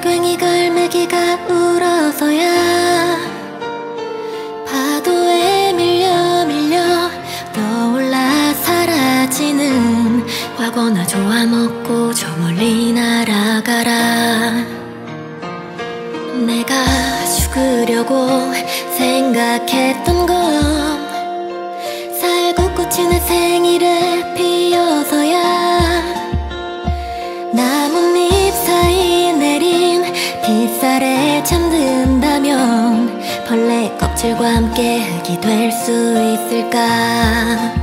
돌멩이 갈매기가 울어서야 파도에 밀려 떠올라 사라지는 과거나 좋아먹고 저 멀리 날아가라. 내가 죽으려고 생각했던 건 살고 꽃이 내 생일에 피어서야 나뭇잎 사이 내린 빗살에 잠든다면 벌레 껍질과 함께 흙이 될 수 있을까.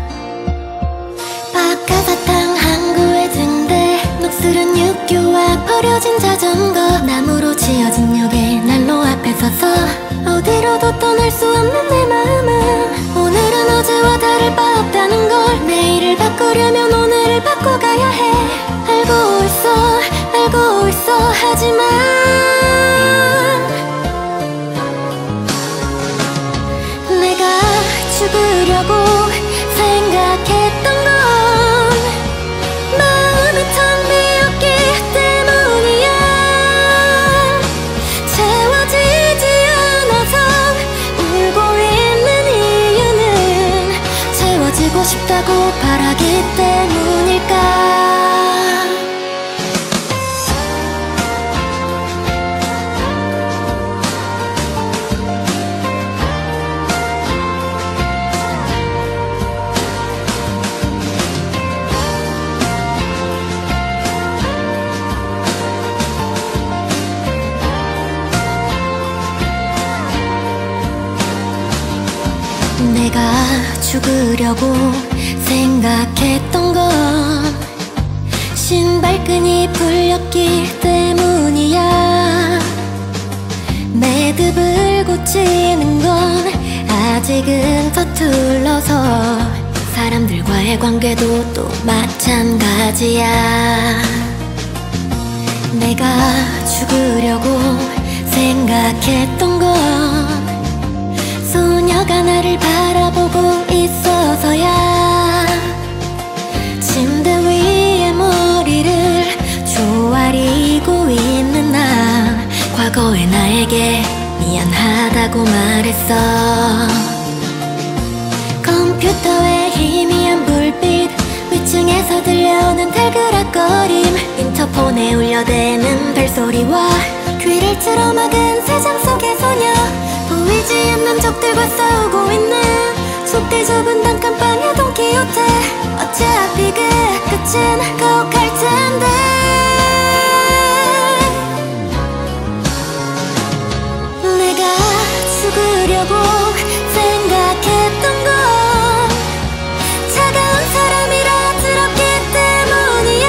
박하사탕 항구의 등대, 녹슬은 육교와 버려진 자전거, 나무로 지어진 역에 난로 앞에 서서 어디로도 떠날 수 없는 내 마음은 오늘은 어제와 다를 바 없다는 걸. 내일을 바꾸려면 오늘을 바꿔가야 해. 알고 있어 하지만 내가 죽으려고 생각했던 건 마음이 텅 비었기 때문이야. 채워지지 않아서 울고 있는 이유는 채워지고 싶다고 바라기 때문일까. 내가 죽으려고 생각했던 건 신발끈이 풀렸기 때문이야. 매듭을 고치는 건 아직은 서툴러서 사람들과의 관계도 또 마찬가지야. 내가 죽으려고 생각했던 건 소녀가 나를 바라보고 있어서야. 침대 위에 머리를 조아리고 있는 나, 과거의 나에게 미안하다고 말했어. 컴퓨터의 희미한 불빛, 위층에서 들려오는 달그락거림, 인터폰에 울려대는 벨소리와 귀를 틀어막은 세상 속의 소녀, 보이지 않는 적들과 싸우고 있는 속대 좁은 단칸방의 돈키호테. 어차피 그 끝은 꼭 갈 텐데 내가 죽으려고 생각했던 건 차가운 사람이라 들었기 때문이야.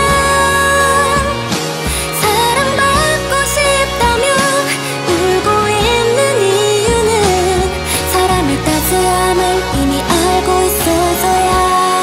사랑받고 싶다면 울고 있는 이유는 사람의 따스함을 이미 알고 있어서야.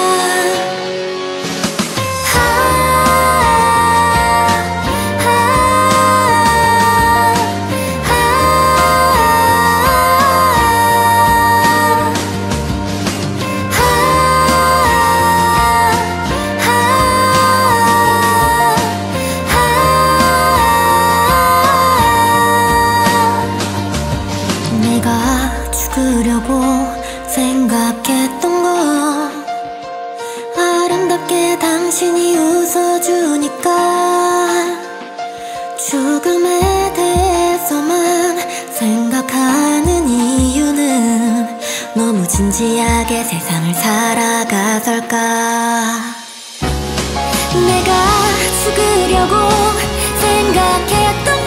내가 죽으려고 생각했던 건 아름답게 당신이 웃어주니까. 죽음에 대해서만 생각하는 이유는 너무 진지하게 세상을 살아가설까. 내가 죽으려고 생각했던